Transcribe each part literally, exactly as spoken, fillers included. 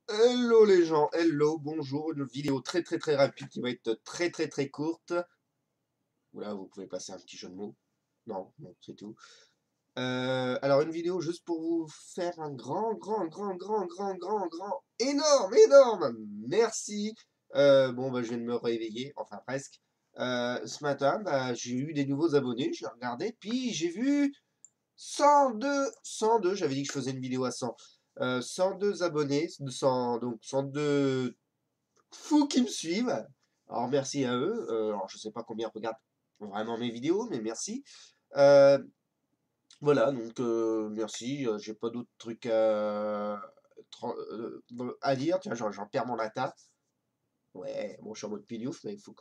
Hello les gens, hello, bonjour, une vidéo très très très rapide qui va être très très très courte. Voilà, vous pouvez passer un petit jeu de mots. Non, non, c'est tout. Euh, alors une vidéo juste pour vous faire un grand, grand, grand, grand, grand, grand, grand, énorme, énorme merci. Euh, bon, bah, je viens de me réveiller, enfin presque. Euh, ce matin, bah, j'ai eu des nouveaux abonnés, j'ai regardé, puis j'ai vu cent deux, cent deux, j'avais dit que je faisais une vidéo à cent. Euh, cent deux abonnés, cent, donc cent deux fous qui me suivent. Alors merci à eux. Euh, alors je sais pas combien regardent vraiment mes vidéos, mais merci. Euh, voilà, donc euh, merci. Euh, J'ai pas d'autres trucs à, euh, à dire. Tiens, j'en j'en perds mon latin. Ouais, bon, je suis en mode piliouf, mais il faut que.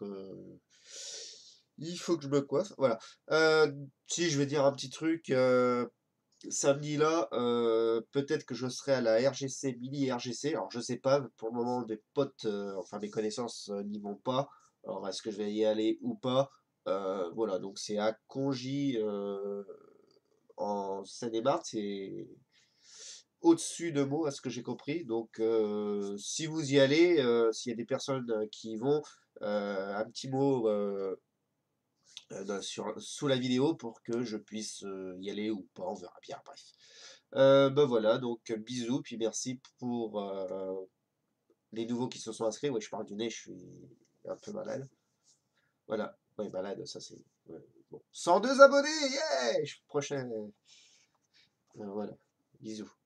Il faut que je me coiffe. Voilà. Euh, si je vais dire un petit truc. Euh, samedi là, euh, peut-être que je serai à la R G C, mini R G C. Alors je sais pas, pour le moment mes potes, euh, enfin mes connaissances euh, n'y vont pas. Alors est-ce que je vais y aller ou pas? Euh, voilà, donc c'est à Congy euh, en Seine-et-Marne, c'est au-dessus de Meaux, à ce que j'ai compris. Donc euh, si vous y allez, euh, s'il y a des personnes euh, qui y vont, euh, un petit mot euh, euh, sur, sous la vidéo pour que je puisse euh, y aller ou pas, on verra bien, bref. Euh, ben voilà, donc euh, bisous, puis merci pour euh, les nouveaux qui se sont inscrits. Ouais, je parle du nez, je suis un peu malade. Voilà, ouais, malade, ça c'est. Ouais, bon. cent deux abonnés, yeah! Prochain. Euh, voilà, bisous.